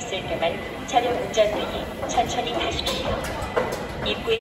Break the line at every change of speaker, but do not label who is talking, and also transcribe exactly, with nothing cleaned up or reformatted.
있을 때만 차량 운전 등이 천천히 가십시오. 입구에